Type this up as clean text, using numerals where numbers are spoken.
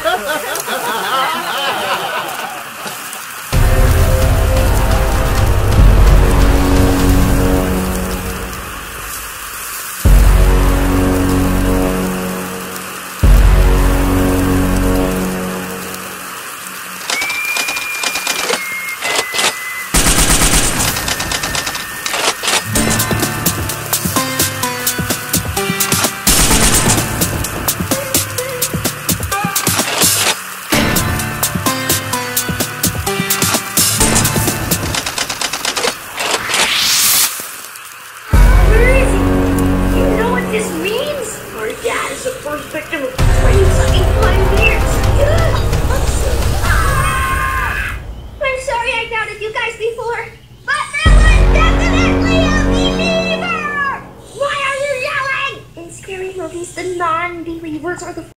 victim of 20-fucking years. I'm sorry I doubted you guys before, but now I'm definitely a believer! Why are you yelling? In scary movies, the non-believers are the